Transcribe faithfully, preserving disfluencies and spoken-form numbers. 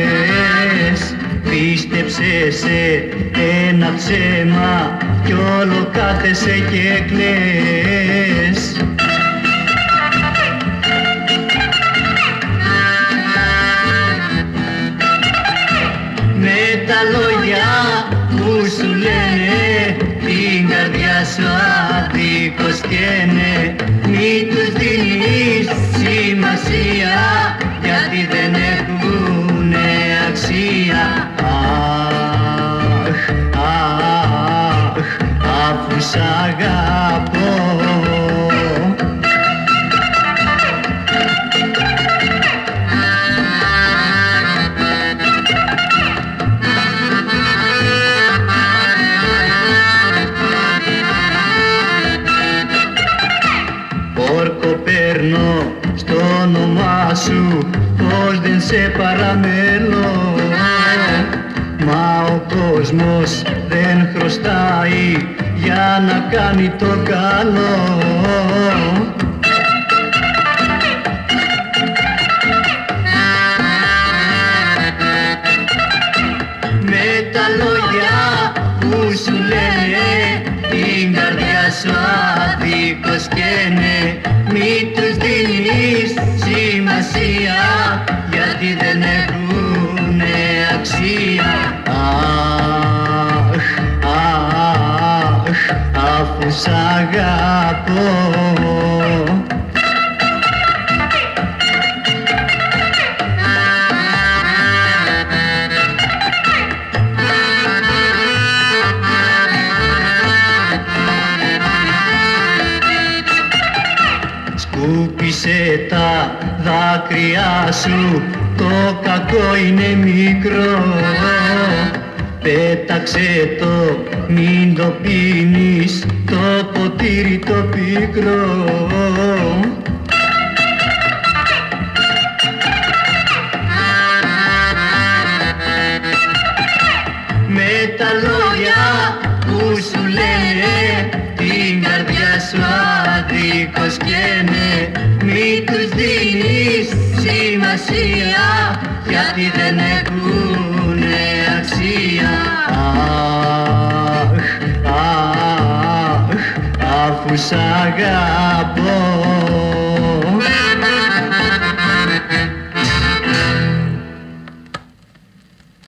Πίστεψε σε ένα ψέμα κι όλο κάθεσαι και κλαις. Με τα λόγια που σου λένε την καρδιά σου αδίκως καίνε. Μη τους δίνεις σημασία γιατί δεν έχουνε αξία. Αχ, αχ, αφού σ' αγαπώ. Όρκο παίρνω στο όνομά σου, πως δεν σε παραμέλω. Μα ο κόσμος δεν χρωστάει για να κάνει το καλό. Με τα λόγια που σου λένε την καρδιά σου αδίκως καίνε. Μη τους δίνεις σημασία γιατί δεν έχουνε αξία. Αχ, αχ, αφού σ' αγαπώ. Σκούπισε τα δάκρυά σου, το κακό είναι μικρό. Πέταξε το, μην το πίνεις, το ποτήρι το πικρό. Με τα λόγια που σου λένε την καρδιά σου αδίκως καίνε. Μη τους δίνεις σημασία γιατί δεν έχουνε αξία. Αχ, αχ, αφού σ' αγαπώ.